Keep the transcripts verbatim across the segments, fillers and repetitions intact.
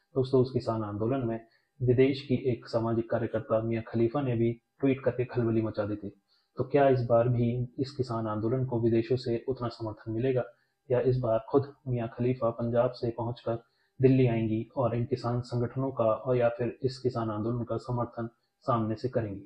दोस्तों, उस किसान आंदोलन में विदेश की एक सामाजिक कार्यकर्ता मियां खलीफा ने भी ट्वीट करके खलबली मचा दी थी। तो क्या इस बार भी इस किसान आंदोलन को विदेशों से उतना समर्थन मिलेगा, या इस बार खुद मियां खलीफा पंजाब से पहुंचकर दिल्ली आएंगी और इन किसान संगठनों का और या फिर इस किसान आंदोलन का समर्थन सामने से करेंगी?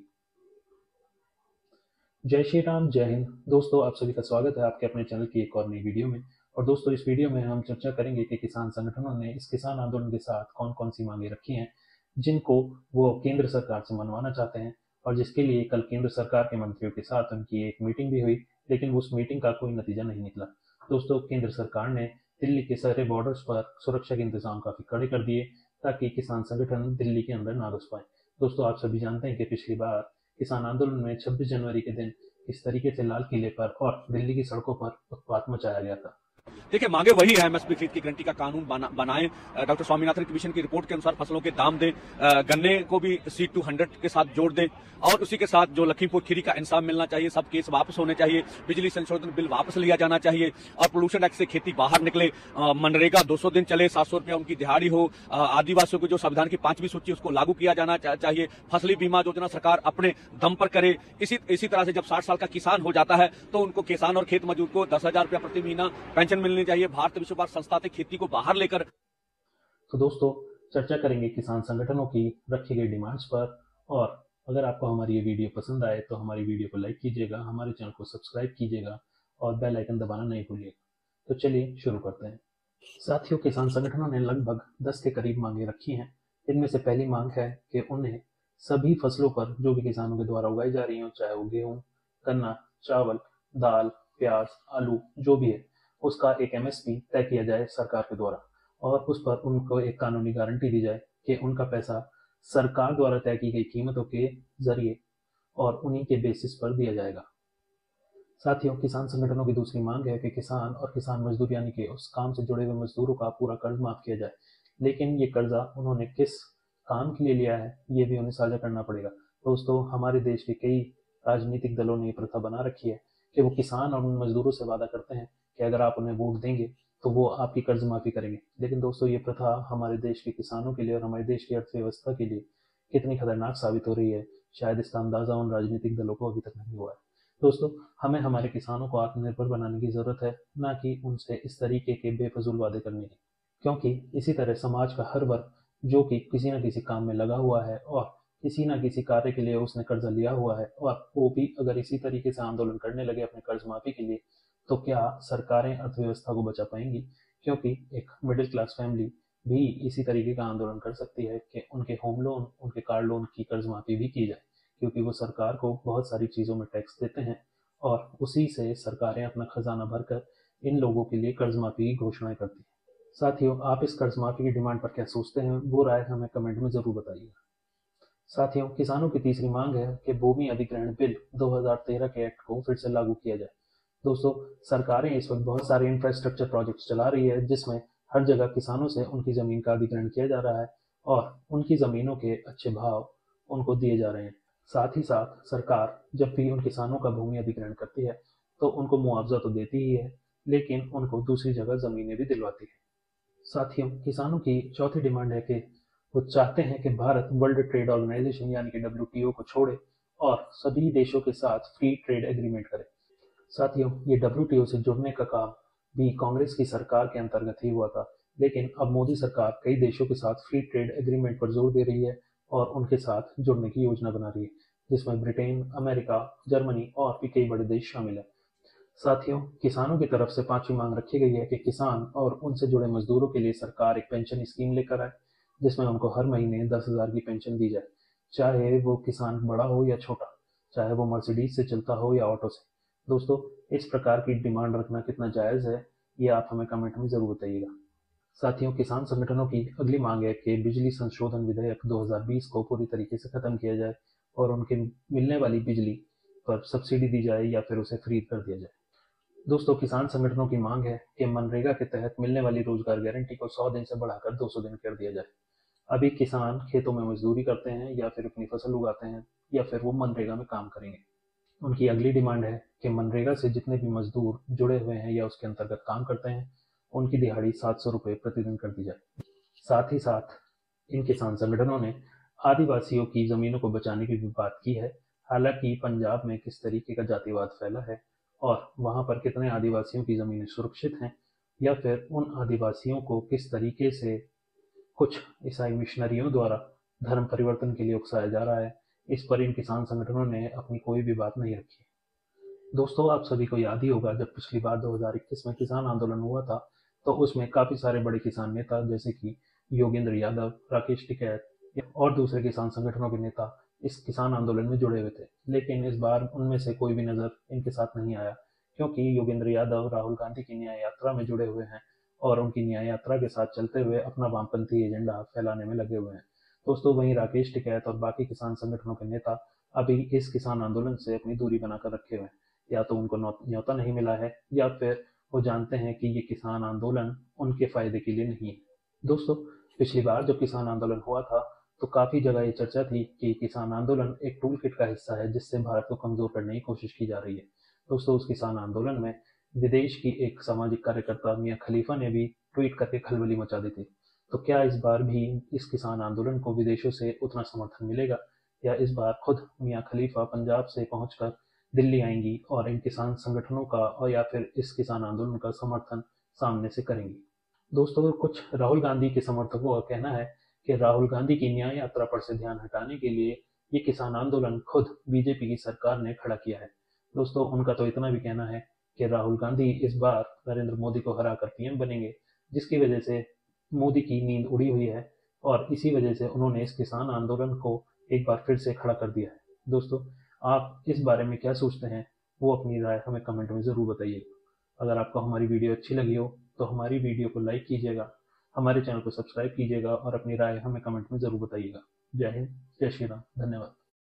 जय श्री राम, जय हिंद। दोस्तों, आप सभी का स्वागत है आपके अपने चैनल की एक और नई वीडियो में। और दोस्तों, इस वीडियो में हम चर्चा करेंगे कि किसान संगठनों ने इस किसान आंदोलन के साथ कौन कौन सी मांगे रखी हैं, जिनको वो केंद्र सरकार से मनवाना चाहते हैं, और जिसके लिए कल केंद्र सरकार के मंत्रियों के साथ उनकी एक मीटिंग भी हुई, लेकिन उस मीटिंग का कोई नतीजा नहीं निकला। दोस्तों, केंद्र सरकार ने दिल्ली के सारे बॉर्डर्स पर सुरक्षा के इंतजाम काफी कड़े कर दिए ताकि किसान संगठन दिल्ली के अंदर ना घुस पाए। दोस्तों, आप सभी जानते हैं कि पिछली बार किसान आंदोलन में छब्बीस जनवरी के दिन इस तरीके से लाल किले पर और दिल्ली की सड़कों पर उत्पात मचाया गया था। देखिए, मांगे वही है, एमएसपी खरीद की गारंटी का कानून बना, बनाएं, डॉक्टर स्वामीनाथन कमीशन की रिपोर्ट के अनुसार फसलों के दाम दें, गन्ने को भी सी टू हंड्रेड के साथ जोड़ दें, और उसी के साथ जो लखीमपुर खीरी का इंसाफ मिलना चाहिए, सब केस वापस होने चाहिए, बिजली संशोधन बिल वापस लिया जाना चाहिए, और पोल्यूशन एक्ट से खेती बाहर निकले, मनरेगा दो सौ दिन चले, सात सौ रुपया उनकी दिहाड़ी हो, आदिवासियों को जो संविधान की पांचवी सूची उसको लागू किया जाना चाहिए, फसली बीमा योजना सरकार अपने दम पर करे। इसी इसी तरह से जब साठ साल का किसान हो जाता है तो उनको किसान और खेत मजदूर को दस हजार रुपया प्रति महीना पेंशन मिलनी चाहिए। भारत विश्व बैंक संस्था से खेती को बाहर लेकर। तो दोस्तों, चर्चा करेंगे किसान संगठनों की रखी गई डिमांड्स पर। और अगर आपको हमारी ये वीडियो पसंद आए तो हमारी वीडियो को लाइक कीजिएगा, हमारे चैनल को सब्सक्राइब कीजिएगा और बेल आइकन दबाना नहीं भूलिएगा। तो चलिए शुरू करते हैं। साथियों, किसान संगठनों ने लगभग दस के करीब मांगे रखी हैं। इनमें से पहली मांग है कि उन्हें सभी फसलों पर जो भी किसानों के द्वारा उगाई जा रही हो, चाहे वो गेहूं, गन्ना, चावल, दाल, प्याज, आलू, जो भी है, उसका एक एमएसपी तय किया जाए सरकार के द्वारा, और उस पर उनको एक कानूनी गारंटी दी जाए कि उनका पैसा सरकार द्वारा तय की गई कीमतों के जरिए और उन्हीं के बेसिस पर दिया जाएगा। साथियों, किसान संगठनों की दूसरी मांग है कि किसान और किसान मजदूर यानी कि उस काम से जुड़े हुए मजदूरों का पूरा कर्ज माफ किया जाए। लेकिन ये कर्जा उन्होंने किस काम के लिए लिया है, ये भी उन्हें साझा करना पड़ेगा। दोस्तों, हमारे देश के कई राजनीतिक दलों ने ये प्रथा बना रखी है कि वो किसान और उन मजदूरों से वादा करते हैं कि अगर आप उन्हें वोट देंगे तो वो आपकी कर्ज माफी करेंगे। लेकिन दोस्तों, ये प्रथा हमारे देश के किसानों के लिए और हमारे देश की अर्थव्यवस्था के लिए कितनी खतरनाक साबित हो रही है, शायद इसका अंदाजा उन राजनीतिक दलों को अभी तक नहीं हुआ है। दोस्तों, हमें हमारे किसानों को आत्मनिर्भर बनाने की जरूरत है, ना कि उनसे इस तरीके के बेफजूल वादे करने की। क्योंकि इसी तरह समाज का हर वर्ग जो कि किसी न किसी काम में लगा हुआ है और किसी न किसी कार्य के लिए उसने कर्जा लिया हुआ है, और वो भी अगर इसी तरीके से आंदोलन करने लगे अपने कर्ज माफी के लिए, तो क्या सरकारें अर्थव्यवस्था को बचा पाएंगी? क्योंकि एक मिडिल क्लास फैमिली भी इसी तरीके का आंदोलन कर सकती है कि उनके होम लोन, उनके कार लोन की कर्ज माफी भी की जाए, क्योंकि वो सरकार को बहुत सारी चीज़ों में टैक्स देते हैं और उसी से सरकारें अपना खजाना भरकर इन लोगों के लिए कर्ज माफी की घोषणाएं करती हैं। साथियों, आप इस कर्ज माफी की डिमांड पर क्या सोचते हैं, वो राय हमें कमेंट में जरूर बताइएगा। साथियों, किसानों की तीसरी मांग है कि भूमि अधिग्रहण बिल दो हज़ार तेरह के एक्ट को फिर से लागू किया जाए। दोस्तों, सरकारें इस वक्त बहुत सारे इंफ्रास्ट्रक्चर प्रोजेक्ट्स चला रही है, जिसमें हर जगह किसानों से उनकी जमीन का अधिग्रहण किया जा रहा है और उनकी जमीनों के अच्छे भाव उनको दिए जा रहे हैं। साथ ही साथ सरकार जब भी उन किसानों का भूमि अधिग्रहण करती है तो उनको मुआवजा तो देती ही है, लेकिन उनको दूसरी जगह जमीनें भी दिलवाती है। साथियों, किसानों की चौथी डिमांड है कि वो चाहते हैं कि भारत वर्ल्ड ट्रेड ऑर्गेनाइजेशन यानी कि डब्ल्यूटीओ को छोड़े और सभी देशों के साथ फ्री ट्रेड एग्रीमेंट करे। साथियों, ये डब्ल्यूटीओ से जुड़ने का काम भी कांग्रेस की सरकार के अंतर्गत ही हुआ था, लेकिन अब मोदी सरकार कई देशों के साथ फ्री ट्रेड एग्रीमेंट पर जोर दे रही है और उनके साथ जुड़ने की योजना बना रही है, जिसमें ब्रिटेन, अमेरिका, जर्मनी और भी कई बड़े देश शामिल है। साथियों, किसानों की तरफ से पांचवी मांग रखी गई है कि किसान और उनसे जुड़े मजदूरों के लिए सरकार एक पेंशन स्कीम लेकर आए, जिसमें उनको हर महीने दस हजार की पेंशन दी जाए, चाहे वो किसान बड़ा हो या छोटा, चाहे वो मर्सिडीज से चलता हो या ऑटो से। दोस्तों, इस प्रकार की डिमांड रखना कितना जायज है, ये आप हमें कमेंट में जरूर बताइएगा। साथियों, किसान संगठनों की अगली मांग है कि बिजली संशोधन विधेयक दो हज़ार बीस को पूरी तरीके से खत्म किया जाए और उनके मिलने वाली बिजली पर सब्सिडी दी जाए या फिर उसे फ्री कर दिया जाए। दोस्तों, किसान संगठनों की मांग है कि मनरेगा के तहत मिलने वाली रोजगार गारंटी को सौ दिन से बढ़ाकर दो सौ दिन कर दिया जाए। अभी किसान खेतों में मजदूरी करते हैं या फिर अपनी फसल उगाते हैं या फिर वो मनरेगा में काम करेंगे। उनकी अगली डिमांड है कि मनरेगा से जितने भी मजदूर जुड़े हुए हैं या उसके अंतर्गत काम करते हैं, उनकी दिहाड़ी सात सौ रुपये प्रतिदिन कर दी जाए। साथ ही साथ इन किसान संगठनों ने आदिवासियों की जमीनों को बचाने की भी बात की है। हालांकि पंजाब में किस तरीके का जातिवाद फैला है और वहां पर कितने आदिवासियों की जमीनें सुरक्षित हैं, या फिर उन आदिवासियों को किस तरीके से कुछ ईसाई मिशनरियों द्वारा धर्म परिवर्तन के लिए उकसाया जा रहा है, इस पर इन किसान संगठनों ने अपनी कोई भी बात नहीं रखी। दोस्तों, आप सभी को याद ही होगा, जब पिछली बार दो हज़ार इक्कीस में किसान आंदोलन हुआ था तो उसमें काफी सारे बड़े किसान नेता जैसे कि योगेंद्र यादव, राकेश टिकैत और दूसरे किसान संगठनों के नेता इस किसान आंदोलन में जुड़े हुए थे। लेकिन इस बार उनमें से कोई भी नजर इनके साथ नहीं आया, क्योंकि योगेंद्र यादव राहुल गांधी की न्याय यात्रा में जुड़े हुए हैं और उनकी न्याय यात्रा के साथ चलते हुए अपना वामपंथी एजेंडा फैलाने में लगे हुए हैं। दोस्तों, वहीं राकेश टिकैत और बाकी किसान संगठनों के नेता अभी इस किसान आंदोलन से अपनी दूरी बनाकर रखे हुए हैं। या तो उनको न्योता नहीं मिला है, या फिर वो जानते हैं कि ये किसान आंदोलन उनके फायदे के लिए नहीं है। दोस्तों, पिछली बार जब किसान आंदोलन हुआ था तो काफी जगह ये चर्चा थी कि किसान आंदोलन एक टूल किट का हिस्सा है जिससे भारत को कमजोर करने की कोशिश की जा रही है। दोस्तों, उस किसान आंदोलन में विदेश की एक सामाजिक कार्यकर्ता मियां खलीफा ने भी ट्वीट करके खलबली मचा दी थी। तो क्या इस बार भी इस किसान आंदोलन को विदेशों से उतना समर्थन मिलेगा, या इस बार खुद मियां खलीफा पंजाब से पहुंचकर दिल्ली आएंगी और इन किसान संगठनों का और या फिर इस किसान आंदोलन का समर्थन सामने से करेंगी? दोस्तों, कुछ राहुल गांधी के समर्थकों का कहना है कि राहुल गांधी की न्याय यात्रा पर से ध्यान हटाने के लिए ये किसान आंदोलन खुद बीजेपी की सरकार ने खड़ा किया है। दोस्तों, उनका तो इतना भी कहना है कि राहुल गांधी इस बार नरेंद्र मोदी को हराकर पीएम बनेंगे, जिसकी वजह से मोदी की नींद उड़ी हुई है और इसी वजह से उन्होंने इस किसान आंदोलन को एक बार फिर से खड़ा कर दिया है। दोस्तों, आप इस बारे में क्या सोचते हैं, वो अपनी राय हमें कमेंट में ज़रूर बताइएगा। अगर आपको हमारी वीडियो अच्छी लगी हो तो हमारी वीडियो को लाइक कीजिएगा, हमारे चैनल को सब्सक्राइब कीजिएगा और अपनी राय हमें कमेंट में ज़रूर बताइएगा। जय हिंद, जय श्री राम, धन्यवाद।